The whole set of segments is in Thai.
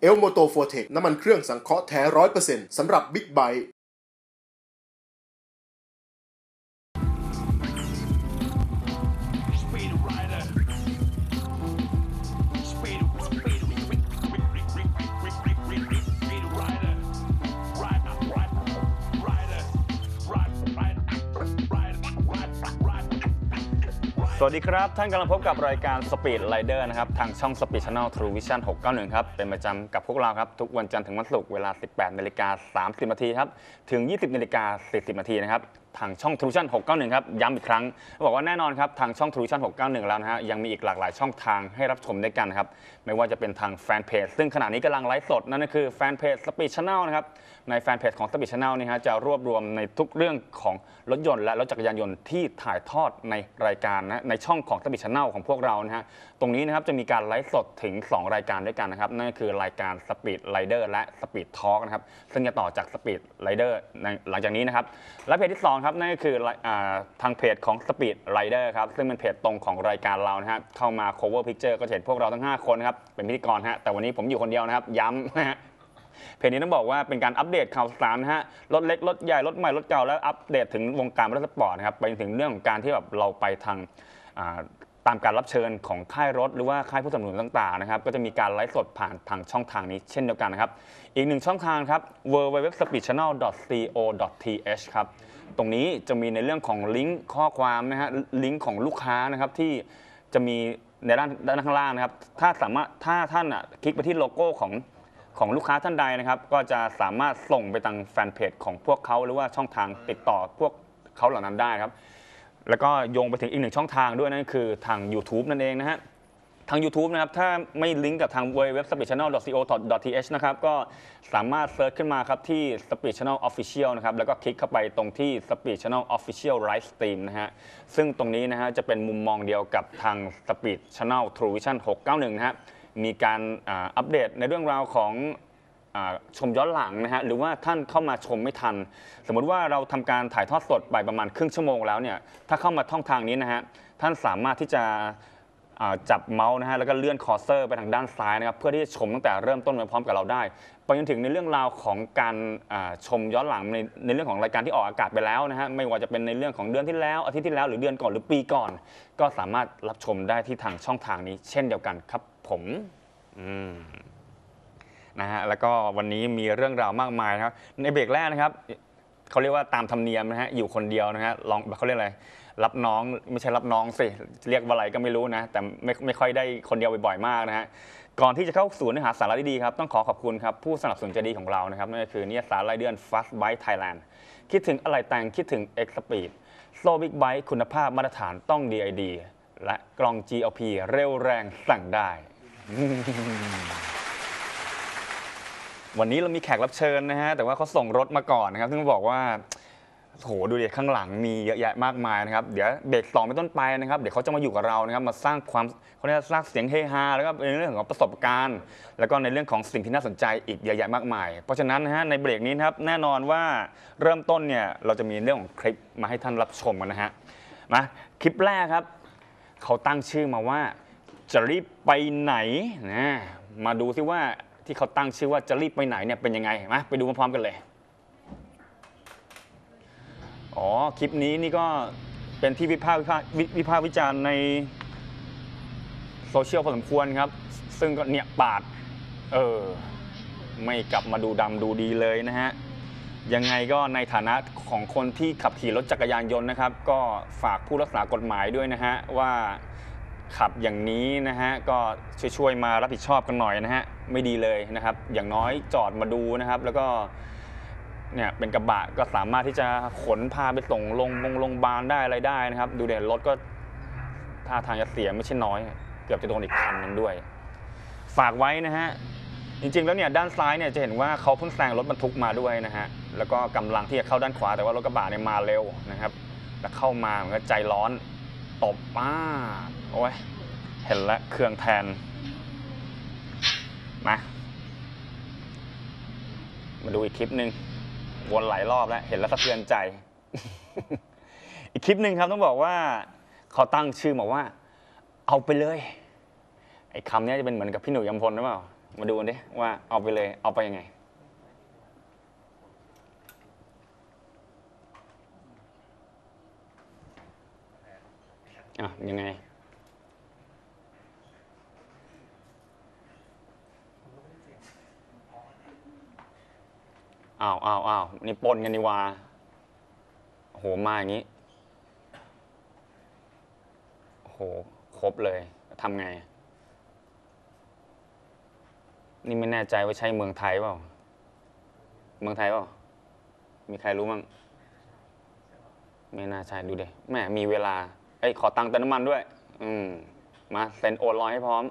ลโมโตโฟเทคน้ำมันเครื่องสังเคราะห์แท้ 100% สำหรับบิ๊กไบค์สวัสดีครับท่านกำลังพบกับรายการ Speed Rider นะครับทางช่อง Speed Channel True Vision 691ครับเป็นประจำกับพวกเราครับทุกวันจันทร์ถึงวันศุกร์เวลา 18:30 นครับถึง 20:40 นนะครับทางช่อง True Vision 691ครับย้ำอีกครั้งบอกว่าแน่นอนครับทางช่อง True Vision 691แล้วนะฮะยังมีอีกหลากหลายช่องทางให้รับชมด้วยกันครับไม่ว่าจะเป็นทางแฟนเพจซึ่งขณะนี้กำลังไลฟ์สดนั่นก็คือแฟนเพจ Speed Channel นะครับในแฟนเพจของ Speed Channel นี่ฮะจะรวบรวมในทุกเรื่องของรถยนต์และรถจักรยานยนต์ที่ถ่ายทอดในรายการนะในช่องของ Speed Channel ของพวกเรานะฮะตรงนี้นะครับจะมีการไลฟ์สดถึง2รายการด้วยกันนะครับนั่นก็คือรายการ Speed Rider และ Speed Talk นะครับซึ่งจะต่อจาก Speed Rider หลังจากนี้นะครับและเพจที่2ครับนั่นก็คือทางเพจของ Speed Rider ครับซึ่งเป็นเพจตรงของรายการเรานะฮะเข้ามา cover picture ก็จะเห็นพวกเราทั้ง5คนนะครับเป็นพิธีกรฮะแต่วันนี้ผมอยู่คนเดียวนะครับย้ำนะฮะเพจนี้ต้องบอกว่าเป็นการอัปเดตข่าวสารนะฮะรถเล็กรถใหญ่รถใหม่รถเก่าแล้วอัปเดตถึงวงการรถสปอร์ตนะครับไปถึงเรื่องของการที่แบบเราไปทางตามการรับเชิญของค่ายรถหรือว่าค่ายผู้สนับสนุนต่างๆนะครับก็จะมีการไลฟ์สดผ่านทางช่องทางนี้เช่นเดียวกันนะครับอีกหนึ่งช่องทางครับ www.speedchannel.co.th ครับตรงนี้จะมีในเรื่องของลิงก์ข้อความนะฮะลิงก์ของลูกค้านะครับที่จะมีในด้านข้างล่างนะครับถ้าท่านคลิกไปที่โลโก้ของลูกค้าท่านใดนะครับก็จะสามารถส่งไปทางแฟนเพจของพวกเขาหรือว่าช่องทางติดต่อพวกเขาเหล่านั้นได้ครับแล้วก็โยงไปถึงอีกหนึ่งช่องทางด้วยนั่นคือทาง YouTube นั่นเองนะฮะทาง YouTube นะครับถ้าไม่ลิงก์กับทาง www.speedchannel.co.th นะครับก็สามารถเซิร์ชขึ้นมาครับที่ Speed Channel Official นะครับแล้วก็คลิกเข้าไปตรงที่ Speed Channel Official Live Stream นะฮะซึ่งตรงนี้นะฮะจะเป็นมุมมองเดียวกับทาง Speed Channel True Vision 691นะฮะมีการอัปเดตในเรื่องราวของชมย้อนหลังนะฮะหรือว่าท่านเข้ามาชมไม่ทันสมมุติว่าเราทำการถ่ายทอดสดไปประมาณครึ่งชั่วโมงแล้วเนี่ยถ้าเข้ามาช่องทางนี้นะฮะท่านสามารถที่จะจับเมาส์นะฮะแล้วก็เลื่อนคอร์เซอร์ไปทางด้านซ้ายนะครับเพื่อที่จะชมตั้งแต่เริ่มต้นไปพร้อมกับเราได้ไปจนถึงในเรื่องราวของการชมย้อนหลังในเรื่องของรายการที่ออกอากาศไปแล้วนะฮะไม่ว่าจะเป็นในเรื่องของเดือนที่แล้วอาทิตย์ที่แล้วหรือเดือนก่อนหรือปีก่อนก็สามารถรับชมได้ที่ทางช่องทางนี้เช่นเดียวกันครับผมนะฮะแล้วก็วันนี้มีเรื่องราวมากมายนะครับในเบรกแรกนะครับเขาเรียกว่าตามธรรมเนียมนะฮะอยู่คนเดียวนะฮะลองเขาเรียกอะไรรับน้องไม่ใช่รับน้องสิเรียกว่าอะไรก็ไม่รู้นะแต่ไม่ค่อยได้คนเดียวบ่อยๆมากนะฮะก่อนที่จะเข้าสู่เนื้อหาสาระดีๆครับต้องขอบคุณครับผู้สนับสนุนใจดีของเรานะครับนั่นก็คือนิตยสารรายเดือน Fast Bike Thailand คิดถึงอะไรแต่งคิดถึง X Speed โซ่บิ๊กไบค์คุณภาพมาตรฐานต้อง DID และกล่อง GLP เร็วแรงสั่งได้วันนี้เรามีแขกรับเชิญนะฮะแต่ว่าเขาส่งรถมาก่อนนะครับซึ่งบอกว่าโหดูดิข้างหลังมีเยอะแยะมากมายนะครับเดี๋ยวเบรก2เป็นต้นไปนะครับเดี๋ยวเขาจะมาอยู่กับเรานะครับมาสร้างความเขาเรียกสร้างเสียงเฮฮาแล้วก็ในเรื่องของประสบการณ์แล้วก็ในเรื่องของสิ่งที่น่าสนใจอีกเยอะแยะมากมายเพราะฉะนั้นนะฮะในเบรกนี้นะครับแน่นอนว่าเริ่มต้นเนี่ยเราจะมีเรื่องของคลิปมาให้ท่านรับชมกันนะฮะมาคลิปแรกครับเขาตั้งชื่อมาว่าจะรีบไปไหนนะมาดูซิว่าที่เขาตั้งชื่อว่าจะรีบไปไหนเนี่ยเป็นยังไงมาไปดูพร้อมๆกันเลยอ๋อคลิปนี้นี่ก็เป็นที่วิพากษ์วิจารณ์ในโซเชียลพอสมควรครับซึ่งก็เนี่ยปาดไม่กลับมาดูดำดูดีเลยนะฮะยังไงก็ในฐานะของคนที่ขับขี่รถจักรยานยนต์นะครับก็ฝากผู้รักษากฎหมายด้วยนะฮะว่าขับอย่างนี้นะฮะก็ช่วยมารับผิดชอบกันหน่อยนะฮะไม่ดีเลยนะครับอย่างน้อยจอดมาดูนะครับแล้วก็เนี่ยเป็นกระบะก็สามารถที่จะขนพาไปส่งโรงพยาบาลได้อะไรได้นะครับดูเด่นรถก็ท่าทางจะเสียไม่ใช่น้อยเกือบจะโดนอีกคันนึงด้วยฝากไว้นะฮะจริงๆแล้วเนี่ยด้านซ้ายเนี่ยจะเห็นว่าเขาเพิ่งแซงรถบรรทุกมาด้วยนะฮะแล้วก็กำลังที่จะเข้าด้านขวาแต่ว่ารถกระบะเนี่ยมาเร็วนะครับแล้วเข้ามาเหมือนกับใจร้อนตบป้าโอ้ยเห็นแล้วเครื่องแทนมาดูอีกคลิปหนึ่งวนหลายรอบแล้วเห็นแล้วสะเทือนใจ อีกคลิปหนึ่งครับต้องบอกว่าเขาตั้งชื่อมาว่าเอาไปเลยไอ้คำนี้จะเป็นเหมือนกับพี่หนุ่ยอัมพลหรือเปล่ามาดูกันดิว่าเอาไปเลยเอาไปยังไงยังไงอ้าวนี่ปนกันนี่วาโอ้โหมาอย่างนี้โอ้โหครบเลยทำไงนี่ไม่แน่ใจว่าใช่เมืองไทยเปล่าเมืองไทยเปล่ามีใครรู้มั้งไม่น่าใช่ดูดิแม่มีเวลาขอตังค์เติมน้ำมันด้วยมาเซ็นโอนลอยให้พร้อม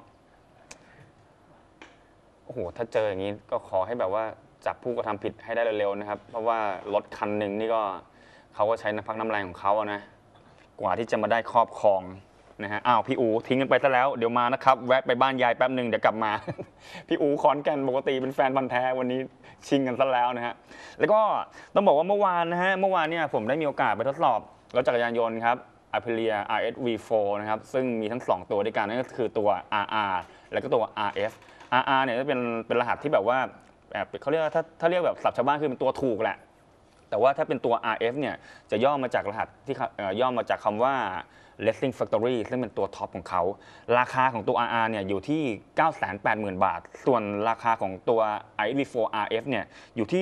โอ้โหถ้าเจออย่างนี้ก็ขอให้แบบว่าจับผู้กระทำผิดให้ได้เร็วๆนะครับเพราะว่ารถคันหนึ่งนี่ก็เขาก็ใช้น้ำพักน้ำแรงของเขานะกว่าที่จะมาได้ครอบครองนะฮะพี่อูทิ้งกันไปซะแล้วเดี๋ยวมานะครับแวะไปบ้านยายแป๊บหนึ่งเดี๋ยวกลับมา พี่อูขอนแก่นปกติเป็นแฟนพันธุ์แท้วันนี้ชิงกันซะแล้วนะฮะแล้วก็ต้องบอกว่าเมื่อวานเนี่ยผมได้มีโอกาสไปทดสอบรถจักรยานยนต์ครับ Aprilia RS-V4 นะครับซึ่งมีทั้ง2ตัวด้วยกันนั่นก็คือตัว RR แล้วก็ตัว RF RR เนี่ยจะเป็นรหัสที่แบบว่าเขาเรียกว่าถ้าเรียกแบบศัพท์ชาวบ้านคือเป็นตัวถูกแหละแต่ว่าถ้าเป็นตัว RF เนี่ยจะย่อมาจากรหัสที่ย่อมาจากคำว่า Racing Factory ซึ่งเป็นตัวท็อปของเขาราคาของตัว RR เนี่ยอยู่ที่ 980,000 บาทส่วนราคาของตัว iV4 RF เนี่ยอยู่ที่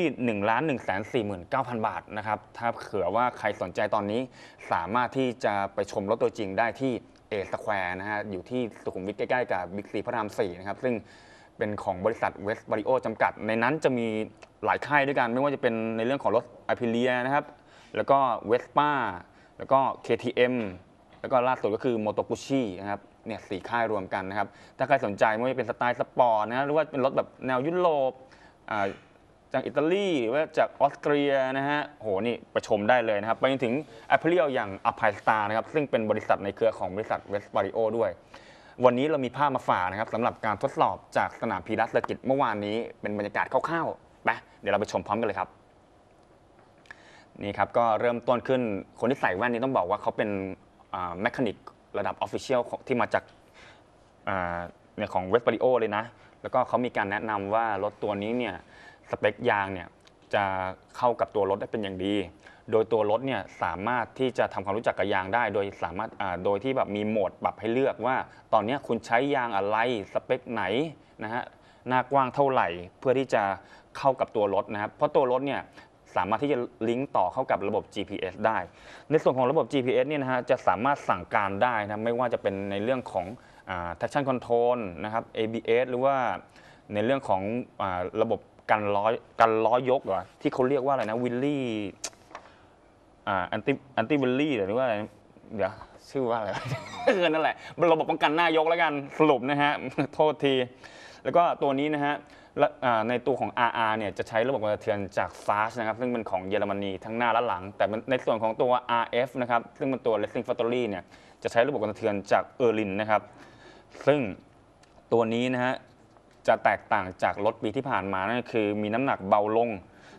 1,149,000 บาทนะครับถ้าเผื่อว่าใครสนใจตอนนี้สามารถที่จะไปชมรถตัวจริงได้ที่เอสแควร์นะฮะอยู่ที่สุขุมวิทใกล้ๆกับบิ๊กซีพระราม4นะครับซึ่งเป็นของบริษัทเวสต์บาริโอจำกัดในนั้นจะมีหลายค่ายด้วยกันไม่ว่าจะเป็นในเรื่องของรถ Aprilia นะครับแล้วก็เวสป้าแล้วก็ KTM แล้วก็ล่าสุดก็คือ Moto Guzzi นะครับเนี่ย4ค่ายรวมกันนะครับถ้าใครสนใจไม่ว่าจะเป็นสไตล์สปอร์ตนะหรือว่าเป็นรถแบบแนวยุโรปจากอิตาลีหรือว่าจากออสเตรียนะฮะโหนี่ประชมได้เลยนะครับไปจนถึง Aprilia อย่าง Alpine-Star นะครับซึ่งเป็นบริษัทในเครือของบริษัทเวสต์บาริโอด้วยวันนี้เรามีภาพมาฝากนะครับสำหรับการทดสอบจากสนามพีรัสเซอร์กิตเมื่อวานนี้เป็นบรรยากาศคร่าวๆไปเดี๋ยวเราไปชมพร้อมกันเลยครับนี่ครับก็เริ่มต้นขึ้นคนที่ใส่แว่นนี้ต้องบอกว่าเขาเป็นแมคานิกระดับออฟฟิเชียลที่มาจากเนี่ยของเวสต์บาริโอเลยนะแล้วก็เขามีการแนะนำว่ารถตัวนี้เนี่ยสเปคยางเนี่ยจะเข้ากับตัวรถได้เป็นอย่างดีโดยตัวรถเนี่ยสามารถที่จะทำความรู้จักกับยางได้โดยสามารถโดยที่แบบมีโหมดปรับให้เลือกว่าตอนนี้คุณใช้ยางอะไรสเปคไหนนะฮะหน้ากว้างเท่าไหร่เพื่อที่จะเข้ากับตัวรถนะครับเพราะตัวรถเนี่ยสามารถที่จะลิงก์ต่อเข้ากับระบบ GPS ได้ในส่วนของระบบ GPS เนี่ยนะฮะจะสามารถสั่งการได้นะไม่ว่าจะเป็นในเรื่องของtraction control นะครับ ABS หรือว่าในเรื่องของระบบกันล้อยกเหรอที่เขาเรียกว่าอะไรนะวิลลี่แอนตี้วิลลี่หรือว่าอะไรเดี๋ยวชื่อว่าอะไรนั่นแหละระบบป้องกันหน้ายกแล้วกันสรุปนะฮะโทษทีแล้วก็ตัวนี้นะฮะในตัวของ RR เนี่ยจะใช้ระบบกระเทือนจาก FAST นะครับซึ่งเป็นของเยอรมนีทั้งหน้าและหลังแต่ในส่วนของตัว RF นะครับซึ่งเป็นตัว Racing Factory เนี่ยจะใช้ระบบกระเทือนจากเออร์ลินนะครับซึ่งตัวนี้นะฮะจะแตกต่างจากรถปีที่ผ่านมานั่นคือมีน้ำหนักเบาลง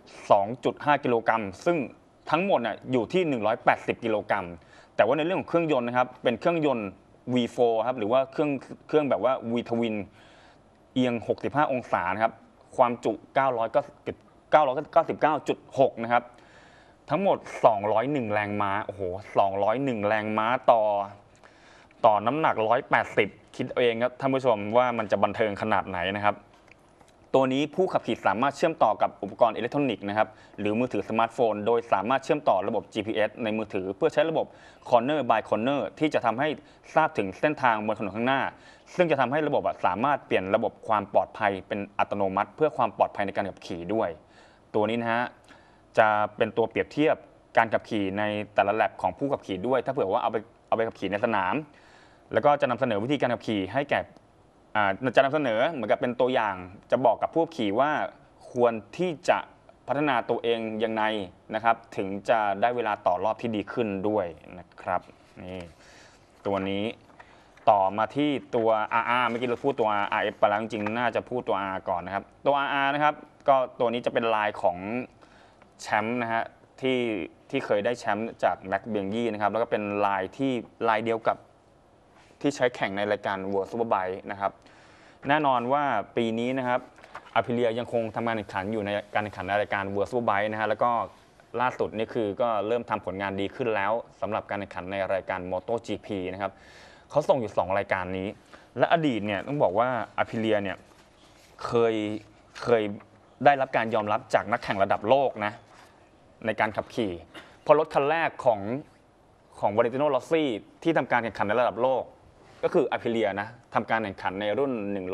2.5 กิโลกรัมซึ่งทั้งหมดน่ะอยู่ที่ 180 กิโลกรัมแต่ว่าในเรื่องของเครื่องยนต์นะครับเป็นเครื่องยนต์ V4 ครับหรือว่าเครื่องแบบว่า V Twin เอียง 65 องศานะครับความจุ 999.6 นะครับทั้งหมด 201 แรงม้าโอ้โห 201 แรงม้าต่อน้ำหนัก 180 คิดเองครับท่านผู้ชมว่ามันจะบันเทิงขนาดไหนนะครับตัวนี้ผู้ขับขี่สามารถเชื่อมต่อกับอุปกรณ์อิเล็กทรอนิกส์นะครับหรือมือถือสมาร์ทโฟนโดยสามารถเชื่อมต่อระบบ GPS ในมือถือเพื่อใช้ระบบ Corner by Corner ที่จะทำให้ทราบถึงเส้นทางบนถนนข้างหน้าซึ่งจะทำให้ระบบสามารถเปลี่ยนระบบความปลอดภัยเป็นอัตโนมัติเพื่อความปลอดภัยในการขับขี่ด้วยตัวนี้นะฮะจะเป็นตัวเปรียบเทียบการขับขี่ในแต่ละแลปของผู้ขับขี่ด้วยถ้าเผื่อว่าเอาไปขับขี่ในสนามแล้วก็จะนำเสนอวิธีการขับขี่ให้แก่จะนำเสนอเหมือนกับเป็นตัวอย่างจะบอกกับผู้ขี่ว่าควรที่จะพัฒนาตัวเองยังไงนะครับถึงจะได้เวลาต่อรอบที่ดีขึ้นด้วยนะครับนี่ตัวนี้ต่อมาที่ตัว RR เมื่อกี้เราพูดตัว RF ไปแล้วจริงๆน่าจะพูดตัว RR ก่อนนะครับตัว RR นะครับก็ตัวนี้จะเป็นลายของแชมป์นะฮะที่เคยได้แชมป์จากแม็กเบียงยี่นะครับแล้วก็เป็นลายเดียวกับที่ใช้แข่งในรายการ World Superbike นะครับแน่นอนว่าปีนี้นะครับอาพิเลียยังคงทำการแข่งขันอยู่ในการแข่งขันในรายการ World Superbike นะฮะแล้วก็ล่าสุดนี่คือก็เริ่มทำผลงานดีขึ้นแล้วสำหรับการแข่งขันในรายการ MotoGP นะครับเขาส่งอยู่2รายการนี้ และอดีตเนี่ยต้องบอกว่าอาพิเลียเนี่ยเคยได้รับการยอมรับจากนักแข่งระดับโลกนะในการขับขี่เพราะรถคันแรกของวาเลนติโน รอสซี่ที่ทำการแข่งขันในระดับโลกก็คืออาพิเลียนะทำการแข่งขันในรุ่น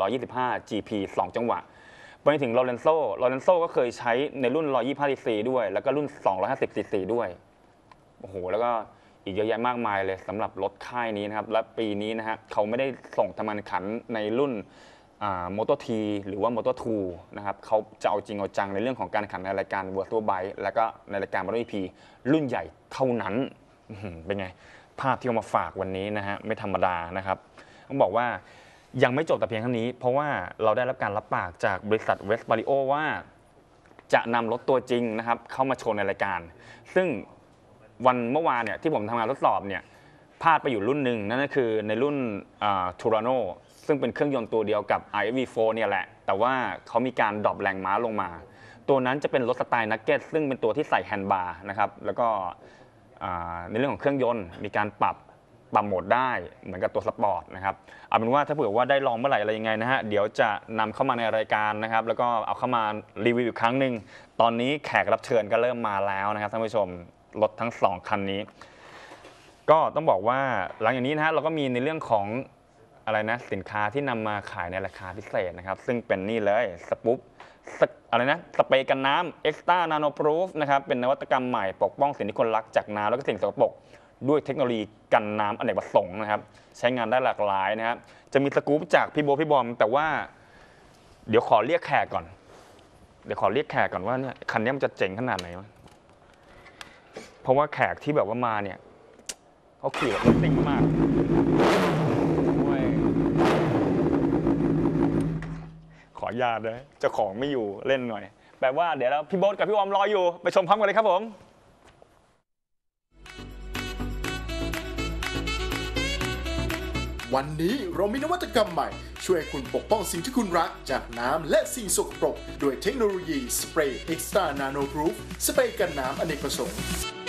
125 GP 2 จังหวะไปถึงลอเรนโซก็เคยใช้ในรุ่น125 cc ด้วยแล้วก็รุ่น250 cc ด้วยโอ้โหแล้วก็อีกเยอะแยะมากมายเลยสำหรับรถค่ายนี้นะครับและปีนี้นะฮะเขาไม่ได้ส่งทำการแข่งขันในรุ่นโมโตทีหรือว่าโมโตทูนะครับเขาจะเอาจริงเอาจังในเรื่องของการแข่งขันในรายการ World Superbike แล้วก็ในรายการ MotoGP รุ่นใหญ่เท่านั้นเป็นไงภาพที่เอามาฝากวันนี้นะฮะไม่ธรรมดานะครับต้องบอกว่ายังไม่จบแต่เพียงเท่านี้เพราะว่าเราได้รับการรับปากจากบริษัทเวสต์บาริโอว่าจะนำรถตัวจริงนะครับเข้ามาโชว์ในรายการซึ่งวันเมื่อวานเนี่ยที่ผมทำงานทดสอบเนี่ยพลาดไปอยู่รุ่นหนึ่งนั่นก็คือในรุ่นทูราโนซึ่งเป็นเครื่องยนต์ตัวเดียวกับ iV4 เนี่ยแหละแต่ว่าเขามีการดรอปแรงม้าลงมาตัวนั้นจะเป็นรถสไตล์นักเก็ตซึ่งเป็นตัวที่ใส่แฮนด์บาร์นะครับแล้วก็ในเรื่องของเครื่องยนต์มีการปรับโหมดได้เหมือนกับตัวสปอร์ตนะครับเอาเป็นว่าถ้าเผื่อว่าได้ลองเมื่อไหร่อะไรยังไงนะฮะเดี๋ยวจะนำเข้ามาในรายการนะครับแล้วก็เอาเข้ามารีวิวอีกครั้งหนึ่งตอนนี้แขกรับเชิญก็เริ่มมาแล้วนะครับท่านผู้ชมรถทั้ง2คันนี้ก็ต้องบอกว่าหลังจากนี้นะฮะเราก็มีในเรื่องของอะไรนะสินค้าที่นำมาขายในราคาพิเศษนะครับซึ่งเป็นนี่เลยสปุ๊บอะไรนะสเปรย์กันน้ำ Extra Nano Proof นะครับเป็นนวัตกรรมใหม่ปกป้องสิ่งที่คนรักจากน้ำแล้วก็สิ่งสกปรกด้วยเทคโนโลยีกันน้ำอเนกประสงค์นะครับใช้งานได้หลากหลายนะครับจะมีสกู๊ปจากพี่บอมแต่ว่าเดี๋ยวขอเรียกแขกก่อนว่าเนี่ยคันนี้มันจะเจ๋งขนาดไหนเพราะว่าแขกที่แบบว่ามาเนี่ยเขาขี่แบบซิ่งมากขออนุญาตเลยเจ้าของไม่อยู่เล่นหน่อยแปลว่าเดี๋ยวเราพี่โบ๊ทกับพี่วอมรออยู่ไปชมพร้อมกันเลยครับผมวันนี้เรามีนวัตกรรมใหม่ช่วยคุณปกป้องสิ่งที่คุณรักจากน้ำและสิ่งสกปรกด้วยเทคโนโลยีสเปรย์ Extra Nano Proof สเปรย์กันน้ำอเนกประสงค์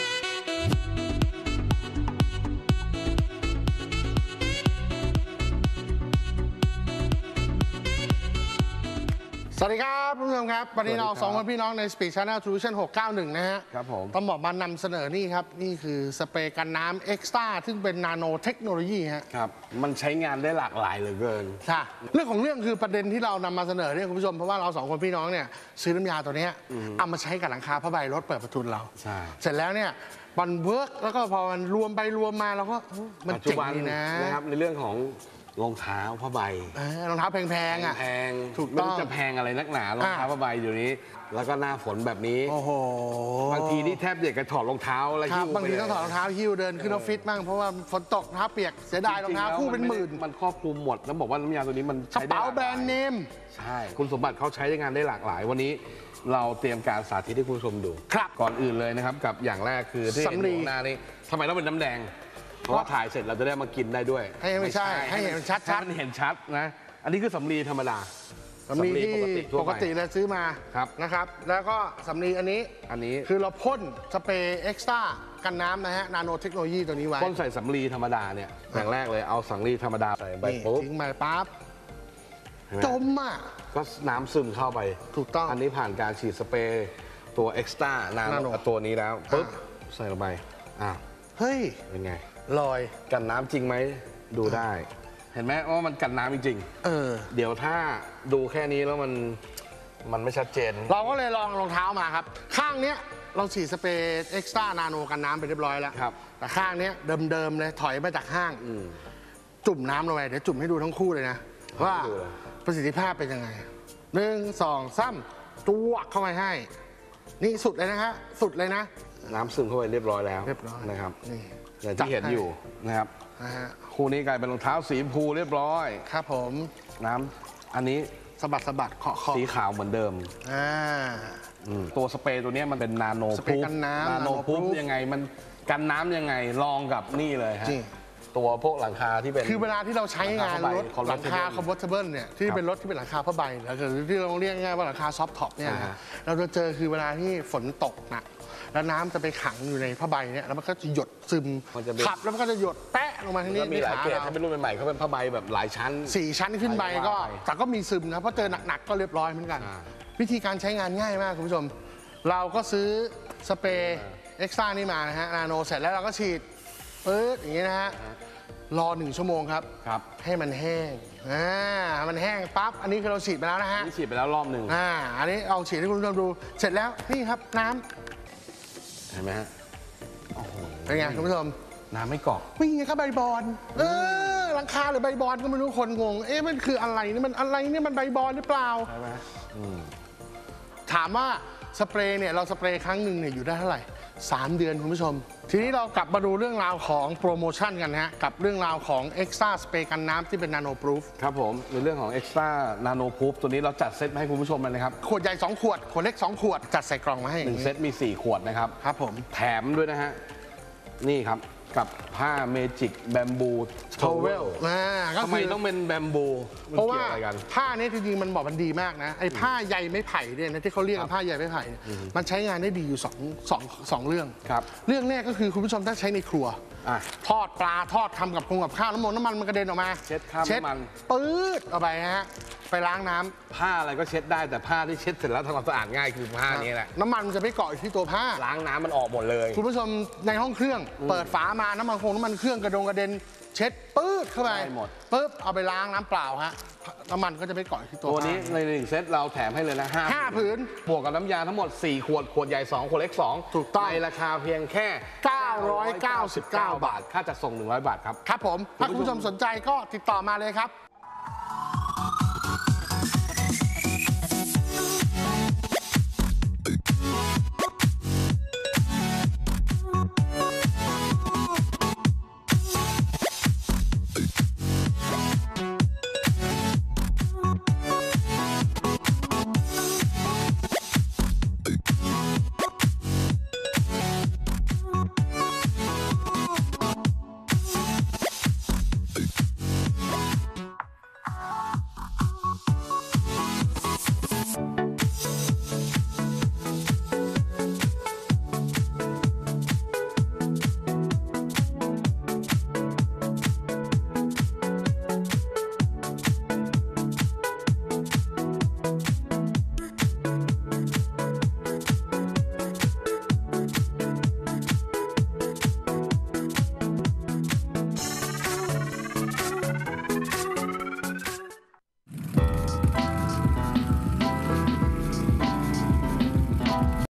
สวัสดีครับผู้ชมครับวันนี้เรา2 คนพี่น้องใน Speed Channel Solution 691 นะฮะครับผมต้องบอกมานำเสนอนี่ครับนี่คือสเปรย์กันน้ำ Extra ซึ่งเป็นนาโนเทคโนโลยีฮะครับมันใช้งานได้หลากหลายเหลือเกินค่ะเรื่องของเรื่องคือประเด็นที่เรานำมาเสนอเนี่ยคุณผู้ชมเพราะว่าเรา2 คนพี่น้องเนี่ยซื้อน้ำยาตัวนี้เอามาใช้กับหลังคาผ้าใบรถเปิดประทุนเราใช่เสร็จแล้วเนี่ยมันเวิร์กแล้วก็พอมันรวมไปรวมมาเราก็มันเจ๋งดีนะครับในเรื่องของรองเท้าผ้าใบรองเท้าแพงๆอ่ะแพงถูกต้องไม่รู้จะแพงอะไรนักหนารองเท้าผ้าใบอยู่นี้แล้วก็หน้าฝนแบบนี้โอ้โหบางทีนี่แทบอยากจะถอดรองเท้าแล้วหิ้วบางทีต้องถอดรองเท้าหิ้วเดินขึ้นออฟฟิศบ้างเพราะว่าฝนตกเท้าเปียกเสียดายรองเท้าคู่เป็นหมื่นมันครอบคลุมหมดแล้วบอกว่าน้ำยาตัวนี้มันใช้ได้กระเป๋าแบรนด์เนมใช่คุณสมบัติเขาใช้ได้งานได้หลากหลายวันนี้เราเตรียมการสาธิตให้คุณผู้ชมดูก่อนอื่นเลยนะครับกับอย่างแรกคือที่เห็นตรงหน้านี้ทำไมต้องเป็นน้ำแดงเพราะว่าถ่ายเสร็จเราจะได้มากินได้ด้วยไม่ใช่ให้เห็นชัดๆมันเห็นชัดนะอันนี้คือสำลีธรรมดาสำลีที่ปกติเราซื้อมานะครับแล้วก็สำลีอันนี้คือเราพ่นสเปรย์เอ็กซ์ตร้ากันน้ำนะฮะนาโนเทคโนโลยีตัวนี้ไว้พ่นใส่สำลีธรรมดาเนี่ยอย่างแรกเลยเอาสำลีธรรมดาใส่ไปปุ๊บทิ้งไปปั๊บจมอ่ะก็น้ำซึมเข้าไปถูกต้องอันนี้ผ่านการฉีดสเปรย์ตัวเอ็กซ์ตร้านาโนตัวนี้แล้วปุ๊บใส่ลงไปเฮ้ยเป็นไงลอยกันน้ำจริงไหมดูได้เห็นไหมว่ามันกันน้ำจริงๆเดี๋ยวถ้าดูแค่นี้แล้วมันไม่ชัดเจนเราก็เลยลองรองเท้ามาครับข้างเนี้ยเราฉีดสเปรย์เอ็กซ์ตร้านาโนกันน้ำไปเรียบร้อยแล้วแต่ข้างเนี้ยเดิมเลยถอยมาจากห้างจุ่มน้ำลงไปเดี๋ยวจุ่มให้ดูทั้งคู่เลยนะว่าประสิทธิภาพเป็นยังไง1 2 3ตัวเข้าไปให้นี่สุดเลยนะฮะสุดเลยนะน้ำซึมเข้าไปเรียบร้อยแล้วนะครับอย่างที่เห็นอยู่นะครับคู่นี้กลายเป็นรองเท้าสีชมพูเรียบร้อยครับผมน้ำอันนี้สะบัดเคาะสีขาวเหมือนเดิมตัวสเปรย์ตัวนี้มันเป็นนาโนพูฟนาโนพูฟยังไงมันกันน้ำยังไงลองกับนี่เลยฮะตัวพวกหลังคาที่เป็นคือเวลาที่เราใช้งานรถหลังคาหลังคา convertible เนี่ยที่เป็นรถที่เป็นหลังคาผ้าใบหรือที่เราเรียกง่ายๆว่าหลังคา soft top เนี่ยใช่ฮะเราจะเจอคือเวลาที่ฝนตกหนักแล้วน้ำจะไปขังอยู่ในผ้าใบเนี่ยแล้วมันก็จะหยดซึมขับแล้วมันก็จะหยดแปะลงมาที่นี่ก็มีหลายเกรดที่ถ้าเป็นรุ่นใหม่ๆเขาเป็นผ้าใบแบบหลายชั้น 4 ชั้นขึ้นไปก็หลายว่าไปแต่ก็มีซึมนะเพราะเจอหนักๆก็เรียบร้อยเหมือนกันอ่าวิธีการใช้งานง่ายมากคุณผู้ชม เราก็ซื้อสเปรย์เอ็กซ์ตร้านี่มานะฮะนาโนเสร็จแล้วเราก็ฉีดปื๊ดอย่างนี้นะฮะรอ1 ชั่วโมงครับครับให้มันแห้งมันแห้งปั๊บอันนี้คือเราฉีดไปแล้วนะฮะนี่ฉีดไปแล้วรอบหนึ่งอันนี้เอาฉีดให้คุณผู้ชมดูเสร็จแล้วนี่ครับน้ำเห็นไหมฮะเป็นไงคุณผู้ชมน้ำไม่เกาะวิ่งไงครับใบบอลหลังคาหรือใบบอลก็ไม่รู้คนงงมันคืออะไรนี่มันอะไรนี่มันใบบอลหรือเปล่าใช่ไหมถามว่าสเปรย์เนี่ยเราสเปรย์ครั้งหนึ่งเนี่ยอยู่ได้เท่าไหร่ 3 เดือนคุณผู้ชม ทีนี้เรากลับมาดูเรื่องราวของโปรโมชั่นกันฮะกับเรื่องราวของ Extra สเปรย์กันน้ำที่เป็นนาโนพรูฟครับผมในเรื่องของ Extra Nano Proof ตัวนี้เราจัดเซตมาให้คุณผู้ชมเลยนะครับขวดใหญ่ 2 ขวด ขวดเล็ก 2 ขวด จัดใส่กล่องมาให้อย่าง 1 นี้เซตมี 4 ขวดนะครับครับผมแถมด้วยนะฮะ นี่ครับ กับผ้าเมจิกแบมบูโทเวลก็ทำไมคือต้องเป็นแบมบูมันเพราะเกี่ว่ายวอะไรกันผ้านี้จริงๆมันบอกมันดีมากนะไอ้ผ้าใยไม้ไผ่เนี่ยนะที่เขาเรียกกันผ้าใยไม้ไผ่เนี่ยมันใช้งานได้ดีอยู่สองเรื่องครับเรื่องแรกก็คือคุณผู้ชมถ้าใช้ในครัวอ่ะทอดปลาทอดทำกับข้าวน้ำมันมันกระเด็นออกมาเช็ดคราบน้ำมันปื๊ดออกไปฮะไปล้างน้ำผ้าอะไรก็เช็ดได้แต่ผ้าที่เช็ดเสร็จแล้วทำความสะอาดง่ายคือผ้านี้แหละน้ำมันมันจะไม่เกาะอยู่ที่ตัวผ้าล้างน้ำมันออกหมดเลยคุณผู้ชมในห้องเครื่อง เปิดฝามาน้ำมันเครื่องกระเด็นเช็ดปื๊ดเข้าไปได้หมดปึ๊บเอาไปล้างน้ำเปล่าฮะน้ำมันก็จะไม่เกาะอยู่ที่ตัวตัวผ้านี้ใน1เซตเราแถมให้เลยนะห้าผืนบวกกับน้ำยาทั้งหมด 4 ขวด ขวดใหญ่ 2 ขวดเล็ก 2 ถูกต้องในราคาเพียงแค่ 999 บาท ค่าจัดส่ง 100 บาทครับครับผม ถ้าคุณผู้ชมสนใจก็ติดต่อมาเลยครับ